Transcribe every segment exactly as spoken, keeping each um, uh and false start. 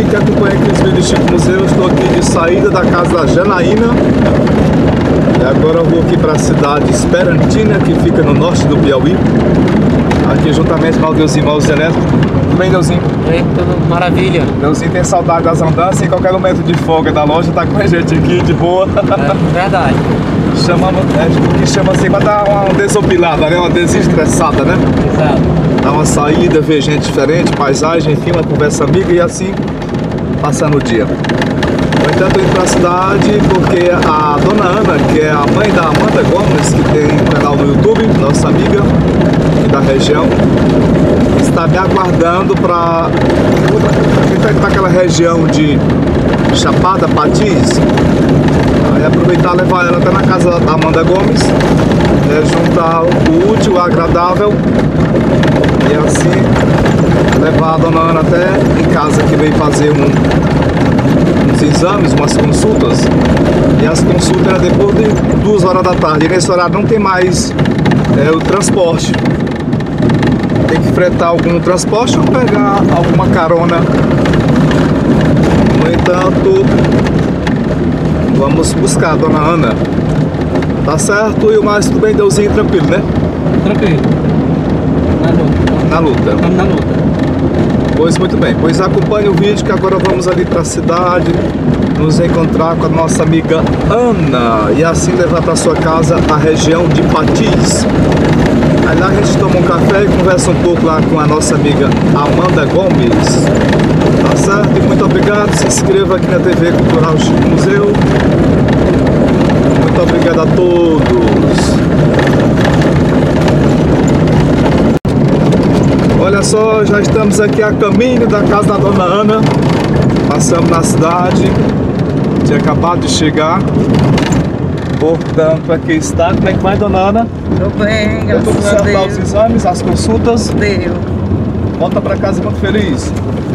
que acompanha aqui os vídeos Chico Museu, eu estou aqui de saída da casa da Janaína. E agora eu vou aqui para a cidade de Esperantina, que fica no norte do Piauí. Aqui juntamente com o Deusinho Mouse Elétrico. Tudo bem, Deusinho? Oi, tudo maravilha. Deusinho tem saudade das andanças, em qualquer momento de folga da loja tá com a gente aqui de boa. É verdade. Chamamos, é, o que chama assim, para dar uma desopilada, né? Uma desestressada, né? Exato. Dar uma saída, ver gente diferente, paisagem, enfim, uma conversa amiga e assim passando o dia. No entanto, eu indo para a cidade porque a dona Ana, que é a mãe da Amanda Gomes, que tem um canal no YouTube, nossa amiga aqui da região, está me aguardando para para aquela região de Chapada, Patis. Aí aproveitar e levar ela até na casa da Amanda Gomes, é, juntar o útil ao agradável e assim levar a dona Ana até em casa, que veio fazer um, uns exames, umas consultas. E as consultas eram depois de duas horas da tarde. E nesse horário não tem mais é, o transporte. Tem que enfrentar algum transporte ou pegar alguma carona. No entanto, vamos buscar a dona Ana. Tá certo? E o mais tudo bem, Deusinho, tranquilo, né? Tranquilo. Na luta. Na luta. Estamos na luta. Pois muito bem, pois acompanhe o vídeo que agora vamos ali para a cidade nos encontrar com a nossa amiga Ana e assim levar para sua casa a região de Patis. Aí lá a gente toma um café e conversa um pouco lá com a nossa amiga Amanda Gomes. Tá certo? E muito obrigado, se inscreva aqui na T V Cultural Chico Museu. Muito obrigado a todos. Olha só, já estamos aqui a caminho da casa da dona Ana. Passamos na cidade, tinha acabado de chegar. Portanto, aqui está. Como é que vai, dona Ana? Tô bem, Deu tudo graças a certo lá os Deus. exames, as consultas? Deu. Volta para casa muito feliz.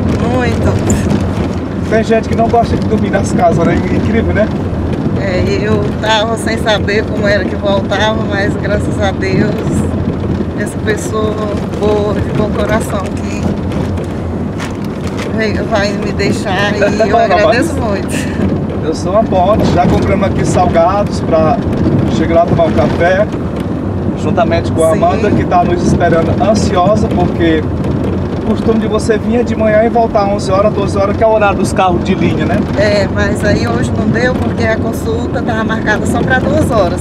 Muito. Tem gente que não gosta de dormir nas casas, né? Incrível, né? É, eu tava sem saber como era que voltava, mas graças a Deus, essa pessoa boa, de bom coração, que veio- vai me deixar e eu agradeço muito. Eu sou uma ponte, já compramos aqui salgados para chegar lá tomar um café, juntamente com a Sim. Amanda, que está nos esperando ansiosa, porque o costume de você vir é de manhã e voltar onze horas, doze horas, que é o horário dos carros de linha, né? É, mas aí hoje não deu porque a consulta estava marcada só para duas horas.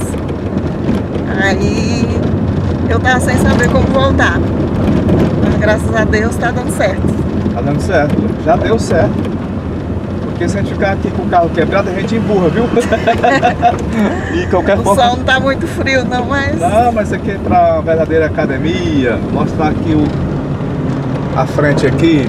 Aí eu tava sem saber como voltar. Mas graças a Deus tá dando certo. Tá dando certo, já deu certo. Porque se a gente ficar aqui com o carro quebrado, a gente emburra, viu? E qualquer O forma... sol não tá muito frio não, mas Não, mas isso aqui é para verdadeira academia. Mostrar aqui o... a frente aqui.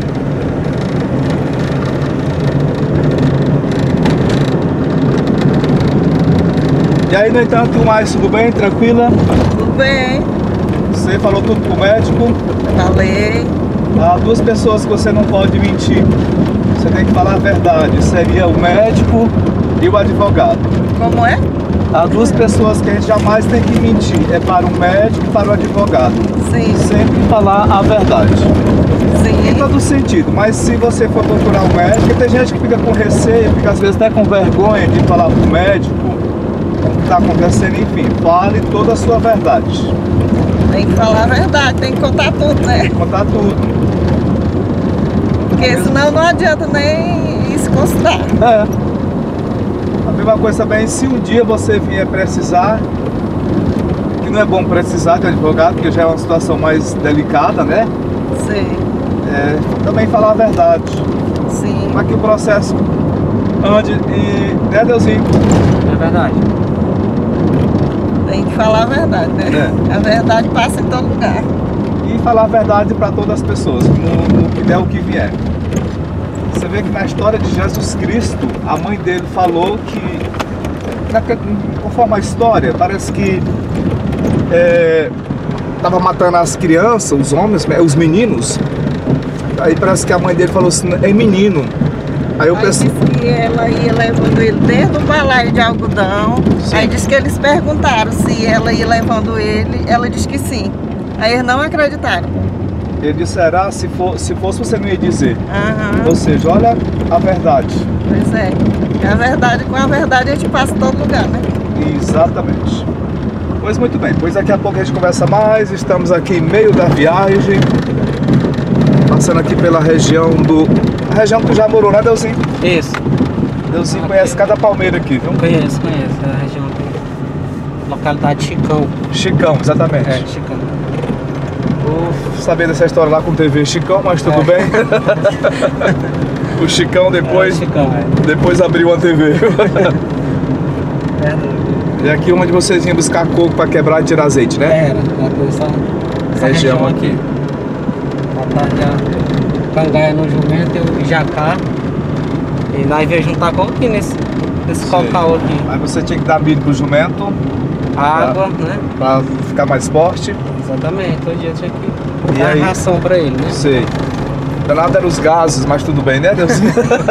E aí, no entanto, mais tudo bem? Tranquila? tudo bem. Você falou tudo com o médico. Falei. Há duas pessoas que você não pode mentir. Você tem que falar a verdade. Seria o médico e o advogado. Como é? Há duas pessoas que a gente jamais tem que mentir. É para o médico e para o advogado. Sim, Sempre falar a verdade. Em sim. todo sentido, mas se você for procurar um médico, tem gente que fica com receio, fica às vezes até com vergonha de falar pro médico o que está acontecendo, enfim, fale toda a sua verdade. Tem que falar a verdade, tem que contar tudo, né? Contar tudo. Porque senão não adianta nem se consultar. É. A mesma coisa também, se um dia você vier precisar, que não é bom precisar de advogado, porque já é uma situação mais delicada, né? Sim, É, também falar a verdade. sim. Para que o processo ande e... né, Deusinho? É verdade. Tem que falar a verdade, né? É. A verdade passa em todo lugar. E falar a verdade para todas as pessoas, no, no que der o que vier. Você vê que na história de Jesus Cristo, a mãe dele falou que, na- conforme a história, parece que estava matando as crianças, os homens, os meninos. Aí parece que a mãe dele falou assim, é menino. Aí eu Aí pensei, disse que ela ia levando ele dentro do balaio de algodão. Sim. Aí disse que eles perguntaram se ela ia levando ele. Ela disse que sim. Aí eles não acreditaram. Ele disserá, se, for, se fosse você não ia dizer. Aham. Ou seja, olha a verdade. Pois é. E a verdade, com a verdade a gente passa em todo lugar, né? Exatamente. Pois muito bem, pois daqui a pouco a gente conversa mais. Estamos aqui em meio da viagem, passando aqui pela região do... A região que tu já morou, né, Deusinho? Isso. Deusinho Aqui. conhece cada palmeira aqui, viu? Conheço, conheço. É a região aqui. Localidade Chicão. Chicão, exatamente. É, Chicão. Vou saber dessa história lá com o T V Chicão, mas tudo É. bem. O Chicão depois, É, Chicão, é. depois abriu uma T V. Verdade. É aqui onde vocês iam buscar coco para quebrar e tirar azeite, né? Era, era essa, essa Região região aqui. aqui. Batalha, cangaia no jumento e o jacá. E nós veio juntar com aqui nesse, nesse Sei. cocal aqui. Aí você tinha que dar milho pro jumento Água, né? para ficar mais forte. Exatamente, todo dia tinha que E dar aí? ração pra ele, né? Sei. Danado eram os gases, mas tudo bem, né, Deusinho?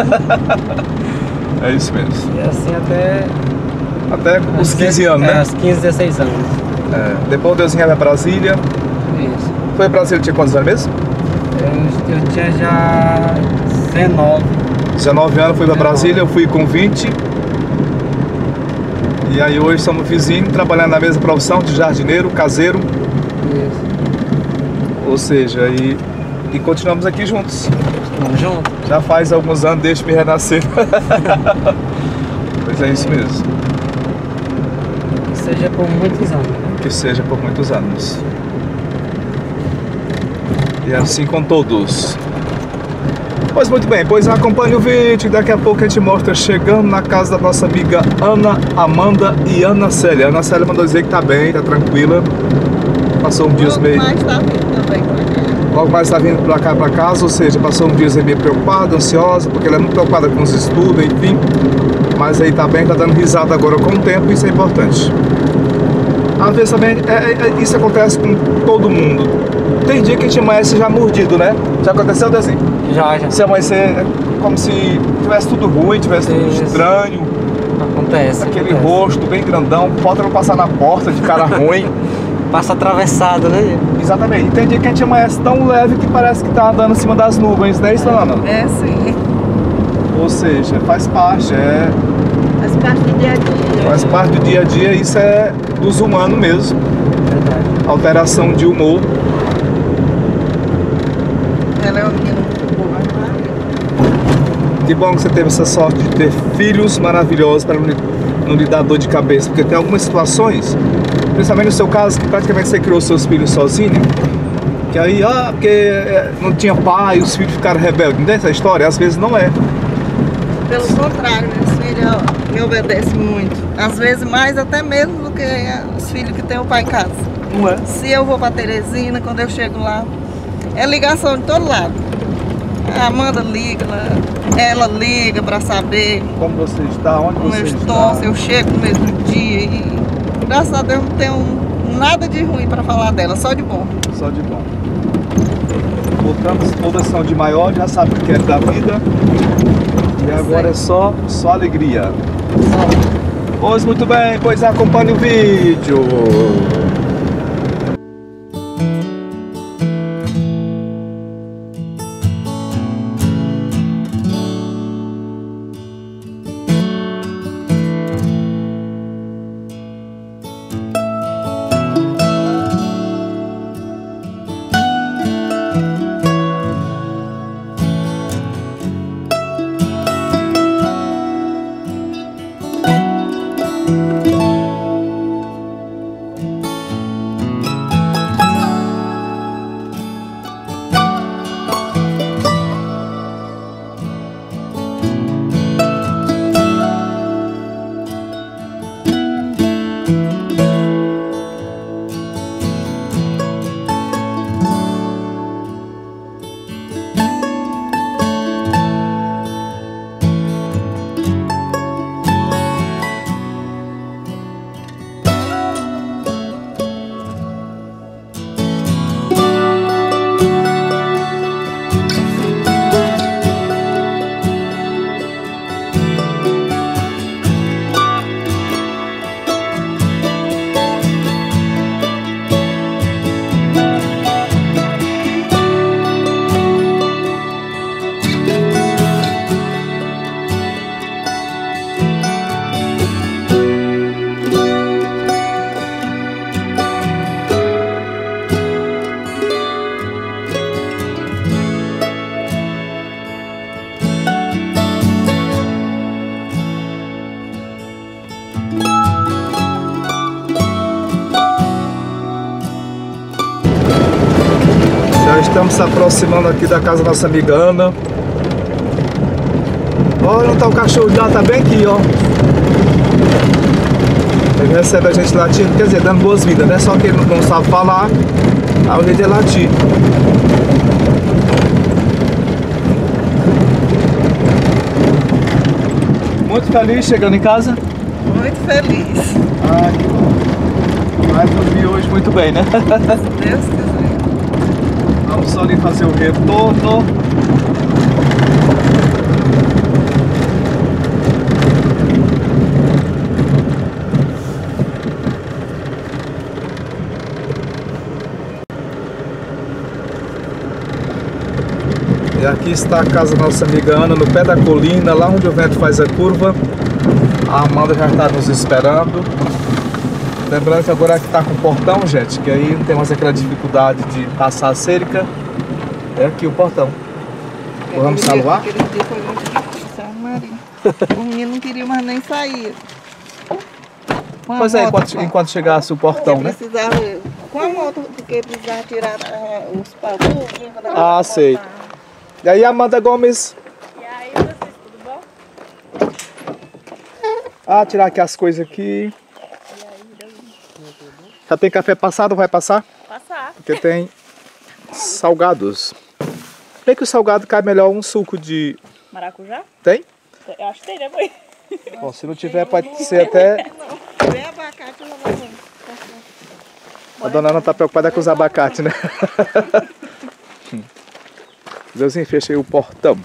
É isso mesmo. E assim até... Até os quinze anos, é, né? uns quinze, dezesseis anos. É. Depois o Deusinho ia pra Brasília. Isso. Foi pra Brasília, tinha quantos anos mesmo? Eu, eu tinha já dezenove. dezenove anos, fui pra Brasília, eu fui com vinte. E aí hoje somos vizinhos, trabalhando na mesma profissão de jardineiro, caseiro. Isso. Ou seja, e, e continuamos aqui juntos. Estamos juntos. Já faz alguns anos desde me renascer. Pois é isso mesmo. Que seja por muitos anos. Que seja por muitos anos. E assim com todos. Pois muito bem, pois acompanhe o vídeo. Daqui a pouco a gente mostra chegando na casa da nossa amiga Ana Amanda e Ana Célia. A Ana Célia mandou dizer que tá bem, tá tranquila. Passou um dia meio... Mas tá vindo também pra cá. Logo mais está vindo pra cá, pra casa, ou seja, passou um dia meio preocupada, ansiosa, porque ela é muito preocupada com os estudos, enfim. Mas aí tá bem, tá dando risada agora com o tempo, isso é importante. Às vezes também, é, é, isso acontece com todo mundo. Tem dia que a gente amanhece já mordido, né? Já aconteceu, Dezinho? Já, já. Você amanhecer é como se tivesse tudo ruim, tivesse tudo Isso. estranho. Acontece. Aquele acontece. rosto bem grandão, falta não passar na porta de cara ruim. Passa atravessado, né? Exatamente. E tem dia que a gente amanhece tão leve que parece que tá andando em cima das nuvens, não é isso, Ana? É sim. Ou seja, faz parte, é, Faz parte do dia a dia. faz parte do dia a dia, isso é dos humanos mesmo. Verdade. Alteração de humor. Ela é uma menina muito boa. Né? Que bom que você teve essa sorte de ter filhos maravilhosos para não, lhe- não lhe dar dor de cabeça, porque tem algumas situações, principalmente no seu caso, que praticamente você criou seus filhos sozinho, que aí, ah, porque é, não tinha pai, os filhos ficaram rebeldes. Não tem essa história? Às vezes não é. Pelo contrário, meus filhos ó, me obedecem muito. Às vezes mais até mesmo do que os filhos que tem o pai em casa. Não é? Se eu vou pra Teresina, quando eu chego lá, é ligação de todo lado. A Amanda liga, ela, ela liga pra saber Como você está, onde como você eu está. estou, se eu chego no mesmo dia. E graças a Deus não tenho nada de ruim pra falar dela, só de bom. Só de bom. Voltamos, todas são de maior, já sabe o que é da vida. E agora é só, só alegria. Pois muito bem, pois acompanhe o vídeo. estamos se aproximando aqui da casa da nossa amiga Ana. Olha onde tá o cachorro dela, tá bem aqui, ó. Ele recebe a gente latindo, quer dizer, dando boas-vindas, né? Só que ele não sabe falar, aí o jeito é latir. Muito feliz chegando em casa? Muito feliz. Ai, que bom. Vai dormir hoje muito bem, né? Se Deus quiser. Vamos só ali fazer o retorno. E aqui está a casa da nossa amiga Ana, no pé da colina, lá onde o vento faz a curva. A Amanda já está nos esperando. Lembrando que agora que está com o portão, gente, que aí não tem mais aquela dificuldade de passar a cerca. É aqui o portão. Vamos salvar? Aquele dia foi muito difícil, Maria. O menino não queria mais nem sair. Com a Pois é, moto, enquanto, enquanto chegasse o portão, né? Precisava, com a moto, porque precisava tirar uh, os pavos. Ah, sei. E aí, Amanda Gomes? E aí, vocês, tudo bom? Ah, tirar aqui as coisas aqui. Já tem café passado, vai passar? Passar. Porque tem salgados. Bem que o salgado cai melhor um suco de... Maracujá? Tem? Eu acho que tem, né, mãe? Bom, se não tiver, pode ser até... Vem abacate e lavando. A dona Ana tá preocupada com os abacates, né? Deusinho, fechei o portão.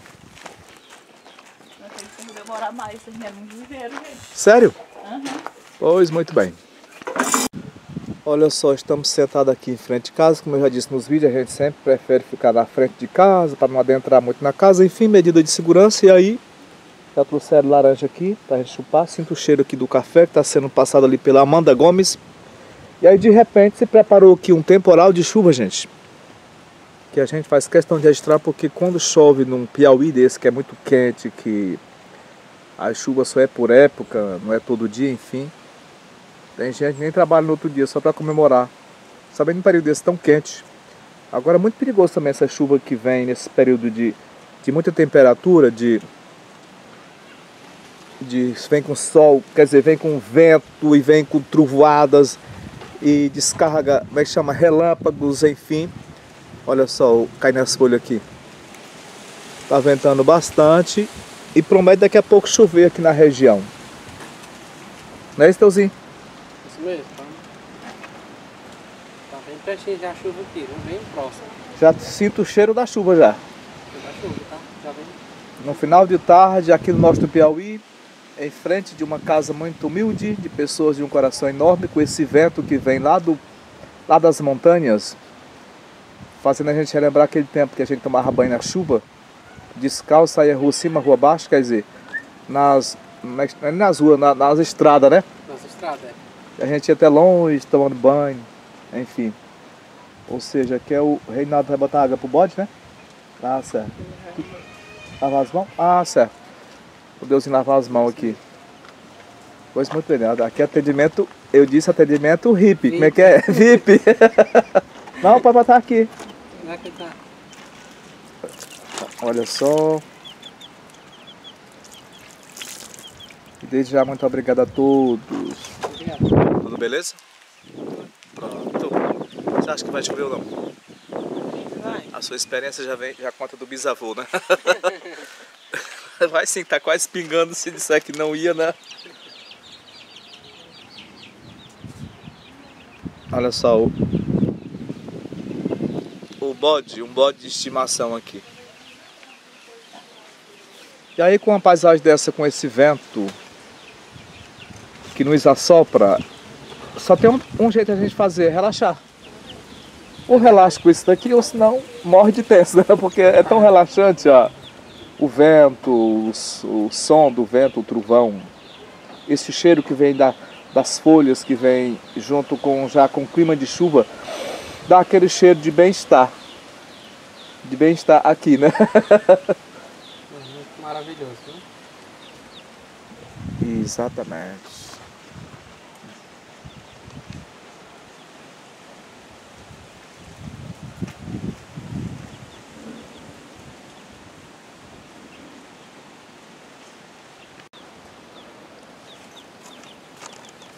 Se não demorar mais, vocês não viveram, gente. Sério? Uhum. Pois, muito bem. Olha só, estamos sentados aqui em frente de casa. Como eu já disse nos vídeos, a gente sempre prefere ficar na frente de casa para não adentrar muito na casa. Enfim, medida de segurança. E aí, já trouxeram laranja aqui para a gente chupar. Sinto o cheiro aqui do café que está sendo passado ali pela Amanda Gomes. E aí, de repente, se preparou aqui um temporal de chuva, gente. Que a gente faz questão de registrar porque quando chove num Piauí desse, que é muito quente, que a chuva só é por época, não é todo dia, enfim. Tem gente que nem trabalha no outro dia só para comemorar. Sabendo num período desse tão quente. Agora é muito perigoso também essa chuva que vem nesse período de, de muita temperatura, de, de vem com sol, quer dizer, vem com vento e vem com trovoadas e descarga, como é que chama, relâmpagos, enfim. Olha só, cai nas folhas aqui. Tá ventando bastante e promete daqui a pouco chover aqui na região. Não é isso, Teuzinho? Isso mesmo, tá? Tá bem pertinho já a chuva aqui, bem próximo. Já sinto o cheiro da chuva já. Da chuva, tá? Já vem. No final de tarde, aqui no norte do Piauí, em frente de uma casa muito humilde, de pessoas de um coração enorme, com esse vento que vem lá, do, lá das montanhas, fazendo a gente relembrar aquele tempo que a gente tomava banho na chuva, descalço, saía rua cima, rua abaixo, quer dizer, nas, nas, nas ruas, nas, nas estradas, né? Nossa estrada, é. A gente ia até longe, tomando banho, enfim. Ou seja, aqui é o Reinaldo vai botar água pro bode, né? Ah, certo. Lavar as mãos? Ah, certo. O Deusinho lavar as mãos aqui. Pois muito bem, aqui é atendimento, eu disse atendimento hippie, como é que é? V I P. Não, pode botar aqui. Como é que tá? Olha só. E desde já, muito obrigado a todos. Obrigado. Tudo beleza? Pronto. Você acha que vai chover ou não? Vai. A sua experiência já, vem, já conta do bisavô, né? Vai sim, tá quase pingando se disser que não ia, né? Olha só o, o bode, um bode de estimação aqui. E aí com uma paisagem dessa, com esse vento que nos assopra, só tem um, um jeito de a gente fazer, relaxar. Ou relaxa com isso daqui, ou senão morre de tenso, né? Porque é tão relaxante, ó, o vento, o, o som do vento, o trovão, esse cheiro que vem da, das folhas, que vem junto com já com o clima de chuva, dá aquele cheiro de bem-estar. De bem-estar aqui, né? Maravilhoso, né? Exatamente.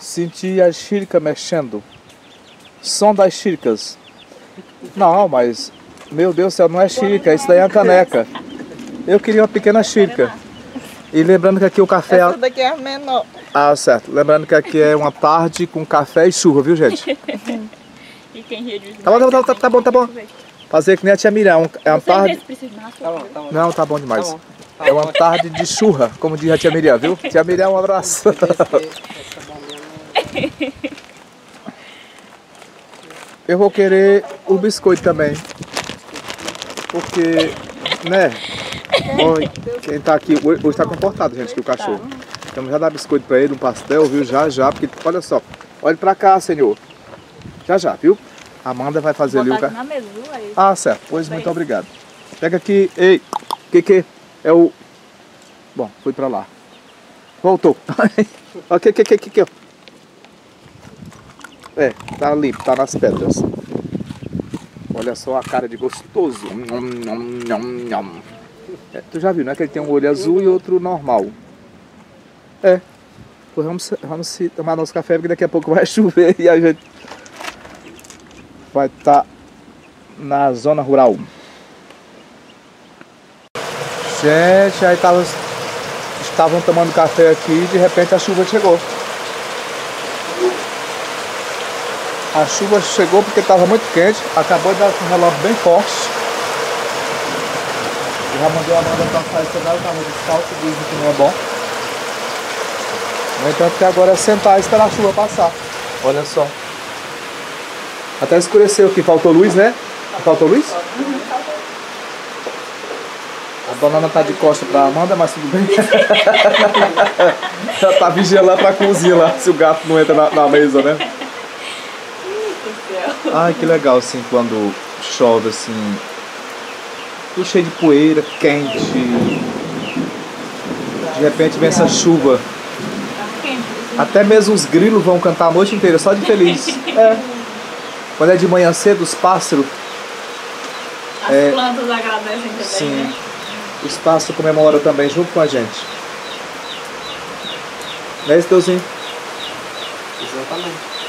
Senti a xírica mexendo. Som das xíricas. Não, mas... Meu Deus do céu, não é xírica, isso daí é uma caneca. Eu queria uma pequena xírica. E lembrando que aqui o café... Essa daqui é a menor. Ah, certo. Lembrando que aqui é uma tarde com café e chuva, viu, gente? E quem ria de Tá bom, tá bom, tá, tá bom, tá bom. Fazer que nem a tia Miriam. É uma tarde... Tá bom, tá bom. Não, tá bom demais. Tá bom. Tá É uma bom. tarde de churra, como diz a tia Miriam, viu? Tia Miriam, um abraço. Essa bombinha não- Eu vou querer o biscoito também. Porque, né? Oi, quem tá aqui, hoje hoje tá comportado, gente, que o cachorro. Então já dá biscoito pra ele, um pastel, viu? Já, já, porque olha só. Olhe pra cá, senhor. Já, já, viu? A Amanda vai fazer ali o botar ca... aqui na mesa, viu? Aí. Ah, certo. Pois, muito Isso. obrigado. Pega aqui. Ei, o que que é o... Bom, foi pra lá. Voltou. Ok, que que que que É, tá limpo, tá nas pedras. Olha só a cara de gostoso. Nham, nham, nham, nham. É, tu já viu, né? Que ele tem um olho azul e outro normal. É. Pois vamos, vamos tomar nosso café, porque daqui a pouco vai chover e a gente vai estar na zona rural. Gente, aí tava, estavam tomando café aqui e de repente a chuva chegou. A chuva chegou porque estava muito quente, acabou de dar um relógio bem forte. Eu já mandei a Amanda passar esse cenário, estava descalço, dizem que não é bom. No entanto que agora é sentar e esperar a chuva passar. Olha só. Até escureceu aqui, faltou luz, né? Faltou luz? A dona Ana tá de costa pra Amanda, mas tudo bem. Ela tá vigiando lá pra cozinha lá, se o gato não entra na, na mesa, né? Ai, que legal, assim, quando chove, assim, tudo cheio de poeira, quente. De repente vem essa chuva. Até mesmo os grilos vão cantar a noite inteira, só de feliz. É. Quando é de manhã cedo, os pássaros... As É. plantas agradecem também, Sim. né? Os pássaros comemoram também, junto com a gente. Não é isso, Deusinho? Exatamente.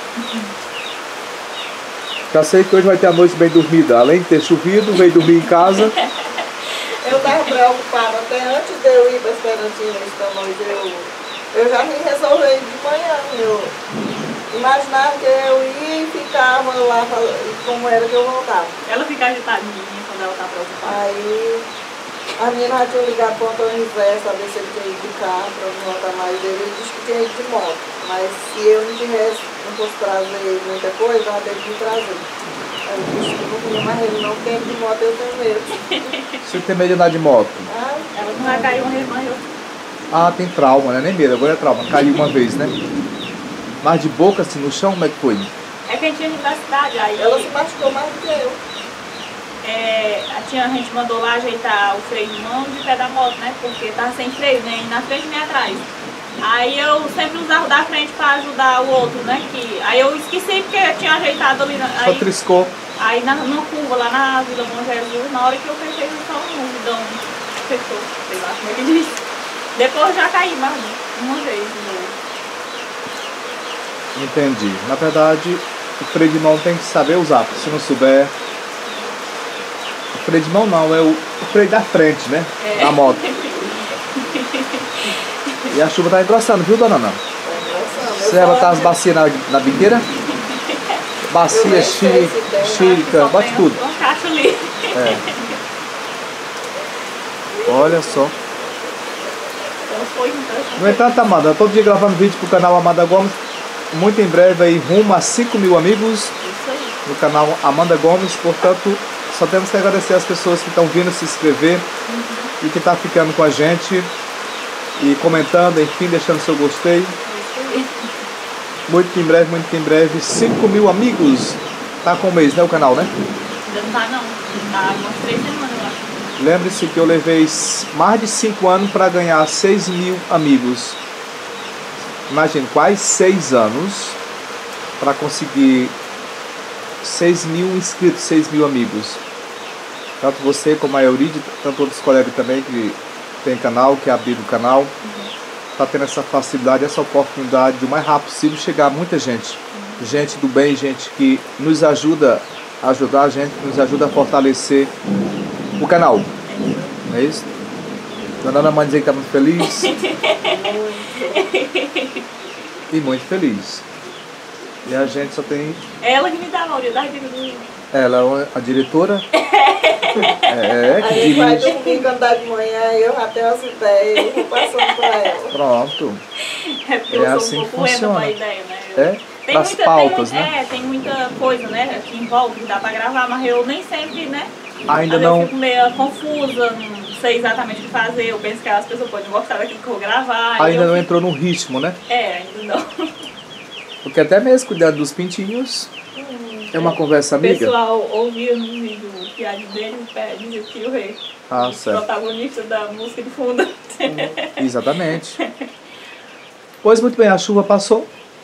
Já sei que hoje vai ter a noite bem dormida. Além de ter chovido, veio dormir em casa. Eu estava preocupada até antes de eu ir para a Esperantinha esta noite. Eu, eu já me resolvi de manhã. Eu imaginava que eu ia e ficava lá pra- como era que eu voltava. Ela fica agitadinha quando ela tá preocupada. Aí a menina já tinha ligado para o Antônio José, saber se ele tinha ido de carro para não voltar mais dele. Ele disse que tinha ido de moto. Mas se eu não tivesse, não fosse trazer muita coisa, ela teve que me trazer. Aí eu disse que não vinha mais ele não, porque de moto eu tenho medo. Você tem medo de andar de moto? Ah, Ela não vai cair uma irmã, eu. Ah, tem trauma, né? Nem medo, agora é trauma. Caiu uma vez, né? Mas de boca, assim, no chão, como é que foi? É que a gente tinha ido da cidade, aí ela se machucou mais do que eu. é, a, tia, a gente mandou lá ajeitar o freio de mão de pé da moto, né? Porque tava sem freio, nem na frente nem atrás. Aí eu sempre usava o da frente pra ajudar o outro, né? Que, aí eu esqueci porque eu tinha ajeitado ali. na- Só Aí, triscou. aí na, na curva, lá na Vila Bom Jesus, na hora que eu fechei só um vidão fechou, sei lá como é que diz. Depois eu já caí mais uma vez de novo. Entendi. Na verdade, o freio de mão tem que saber usar. Porque se não souber... O freio de mão não, é o, o freio da frente, né? É. Da moto. E a chuva tá engrossando, viu, dona Ana? Você vai botar as bacias na, na biqueira? Bacia, xírica, xírica, Só bote tem tudo. uma caixa ali. É. Olha só. Então foi então. No entanto, Amanda, todo dia gravando vídeo pro canal Amanda Gomes. Muito em breve aí, rumo a cinco mil amigos Isso aí. no canal Amanda Gomes. Portanto, só temos que agradecer as pessoas que estão vindo se inscrever Uhum. e que estão ficando com a gente e comentando, enfim, deixando seu gostei. Isso aí. Muito em breve, muito em breve, cinco mil amigos. Tá com um mês, né, o canal, né? Ainda não tá não. Tá umas três semanas, eu acho. Lembre-se que eu levei mais de cinco anos para ganhar seis mil amigos. Imagine, quase seis anos para conseguir seis mil inscritos, seis mil amigos. Tanto você como a Euride, tanto outros colegas também que tem canal, que abriram o canal. está tendo essa facilidade, essa oportunidade de o mais rápido possível chegar a muita gente. Gente do bem, gente que nos ajuda a ajudar a gente, nos ajuda a fortalecer o canal. Não é isso? Dona Ana mãe dizer que está muito feliz. E muito feliz. E a gente só tem... Ela que me dá a maioridade de... Ela é a diretora. É, que Aí ele vai dirige. dormir quando dá de manhã, eu já tenho as ideias, eu vou passando pra ela. Pronto. É porque É eu sou assim um que pouco lenta funciona. com a ideia, né? Eu- É? Tem Das muita, pautas, tem, mui- né? É, tem muita coisa, né, que envolve, que dá pra gravar, mas eu nem sempre, né? Ainda Às vezes não... eu fico meio confusa, não sei exatamente o que fazer, eu penso que as pessoas podem gostar daquilo que eu vou gravar. aí Ainda eu não fico- entrou no ritmo, né? É, ainda não. Porque até mesmo cuidado dos pintinhos é uma conversa O amiga. pessoal ouvia no vídeo o piadinho dele, dizia que o rei, Ah, o certo. protagonista da música de fundo. Exatamente. Pois muito bem, a chuva passou.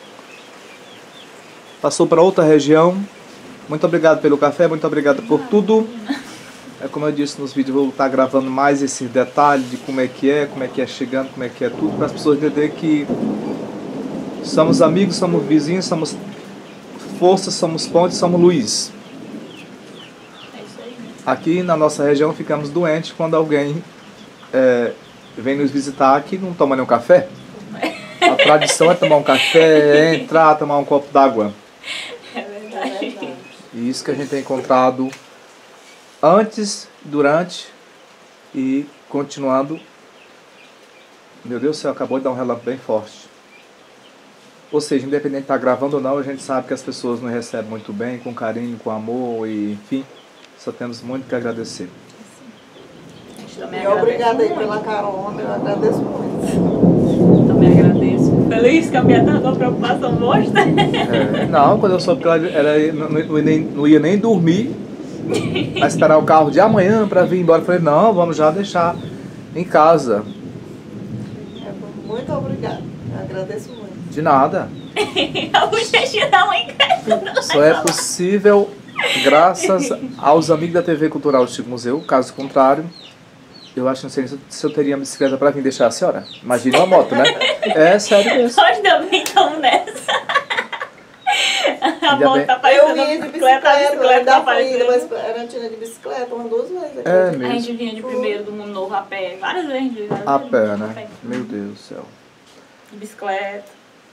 Passou para outra região. Muito obrigado pelo café, muito obrigado por tudo. É como eu disse nos vídeos, eu vou estar gravando mais esses detalhes de como é que é, como é que é chegando, como é que é tudo, para as pessoas entenderem que somos amigos, somos vizinhos, somos força, somos pontes, somos luz. É isso aí. Aqui na nossa região ficamos doentes quando alguém é, vem nos visitar aqui e não toma nenhum café. A tradição é tomar um café, é entrar, tomar um copo d'água. É verdade. E isso que a gente tem encontrado antes, durante e continuando. Meu Deus do céu, acabou de dar um relâmpago bem forte. Ou seja, independente de estar gravando ou não, a gente sabe que as pessoas nos recebem muito bem, com carinho, com amor e enfim, só temos muito que agradecer. A gente também E agradece obrigada aí muito. pela carona, eu agradeço muito. Também agradeço. Feliz que a minha tá com preocupação mostra. É, não, quando eu soube que ela era, não, não, nem- não ia nem dormir, a esperar o carro de amanhã para vir embora, eu falei, não, vamos já deixar em casa. É, muito obrigada, eu agradeço muito. De nada. A bochechinha da mãe crescendo. Só é possível graças aos amigos da T V Cultural Chico Museu. Caso contrário, eu acho que não sei se eu teria bicicleta para vir deixar a senhora. Imagina uma moto, né? É sério mesmo. Nós também estamos nessa. A Ainda moto bem. tá Eu parecendo ia de bicicleta, a bicicleta, eu bicicleta tá ainda fui, parecendo. mas era antiga de bicicleta umas duas vezes. É acredita? A gente mesmo. vinha de primeiro do mundo novo a pé, várias vezes. várias A vezes, pé, né? Meu Deus do céu. De bicicleta.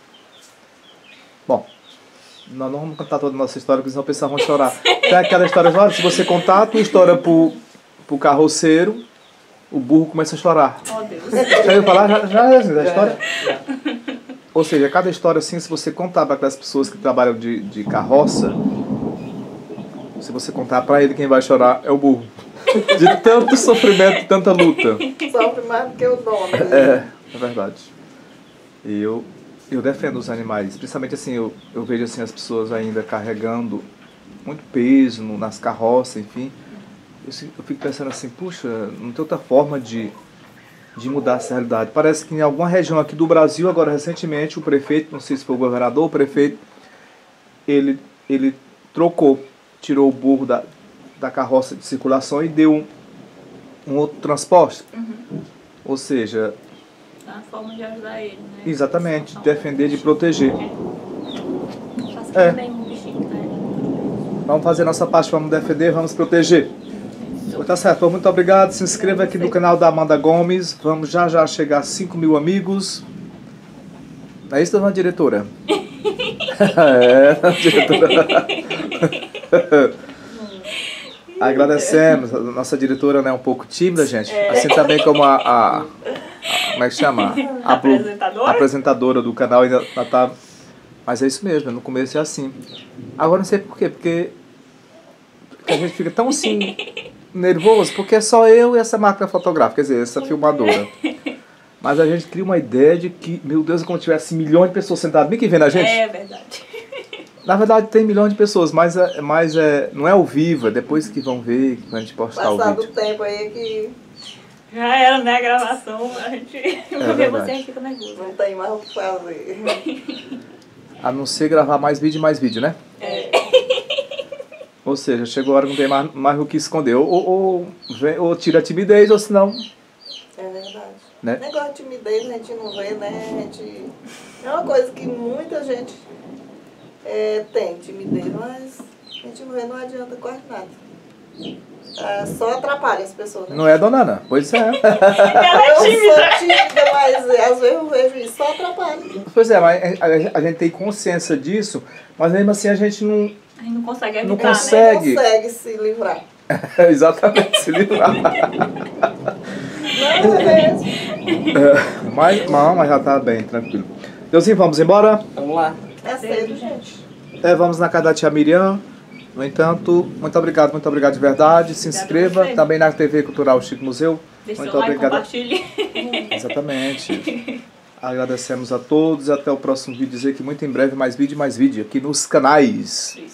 Bom, nós não vamos contar toda a nossa história, porque senão o pessoal vão chorar. Tem aquela história, olha, se você contar a tua história pro, pro carroceiro, o burro começa a chorar. Oh, Deus. Já ouviu falar? Já, já é assim, da história? Ou seja, cada história assim, se você contar para aquelas pessoas que trabalham de, de carroça, se você contar para ele, quem vai chorar é o burro. De tanto sofrimento, tanta luta. Sofre mais do que o dono. né? É, é verdade. E eu, eu defendo os animais. Principalmente assim, eu, eu vejo assim, as pessoas ainda carregando muito peso no- nas carroças, enfim. Eu, se- eu fico pensando assim, puxa, não tem outra forma de, de mudar essa realidade. Parece que em alguma região aqui do Brasil, agora recentemente, o prefeito, não sei se foi o governador ou o prefeito, ele, ele trocou, tirou o burro da, da carroça de circulação e deu um, um outro transporte. Ou seja, É uma forma de ajudar ele, né? exatamente, defender, de proteger. Faça É. bem um bichinho, né? Vamos fazer nossa parte, vamos defender, vamos proteger. Tá certo, muito obrigado. Se inscreva aqui no canal da Amanda Gomes. Vamos já já chegar a cinco mil amigos. É isso, dona diretora? É, dona diretora. Agradecemos. A nossa diretora é um pouco tímida, gente. Assim também como a, a, a- como é que chama? A Blu- Apresentadora? a apresentadora do canal ainda ela tá. Mas é isso mesmo, no começo é assim. Agora não sei por quê, porque porque a gente fica tão assim nervoso, porque é só eu e essa máquina fotográfica, quer dizer, essa filmadora. Mas a gente cria uma ideia de que, meu Deus, é como se tivesse milhões de pessoas sentadas bem que vendo a gente. É verdade. Na verdade tem milhões de pessoas, mas, é, mas é, não é ao vivo, é depois que vão ver, que a gente postar o Passado o vídeo. tempo aí que Já era, né, a gravação, a gente vai ver verdade. você, a gente fica nervoso. não tem mais o que fazer. A não ser gravar mais vídeo e mais vídeo, né? É. Ou seja, chegou a hora que não tem mais, mais o que esconder. Ou, ou, ou, vem- ou tira a timidez, ou senão É verdade. né? Negócio de timidez a gente não vê, né? A gente... É uma coisa que muita gente é, tem, timidez, mas a gente não vê, não adianta quase nada. É, só atrapalha as pessoas, né? Não é, dona Ana? Pois é. Ela é Eu sou tímida. tímida, mas às vezes eu vejo isso, só atrapalha. Pois é, mas a, a- a gente tem consciência disso, mas mesmo assim a gente não... A gente não consegue evitar, Não né? consegue. Nem consegue se livrar. Exatamente, se livrar. Não é mesmo. É, mas, não, mas já tá bem, tranquilo. Deusinho, vamos embora? Vamos lá. É cedo, gente. É, vamos na casa da tia Miriam. No entanto, muito obrigado, muito obrigado de verdade. Se Obrigada inscreva a você. também na T V Cultural Chico Museu. Deixa Muito seu like, obrigado. compartilhe. Exatamente. Agradecemos a todos e até o próximo vídeo. Dizer que muito em breve mais vídeo e mais vídeo aqui nos canais. Isso.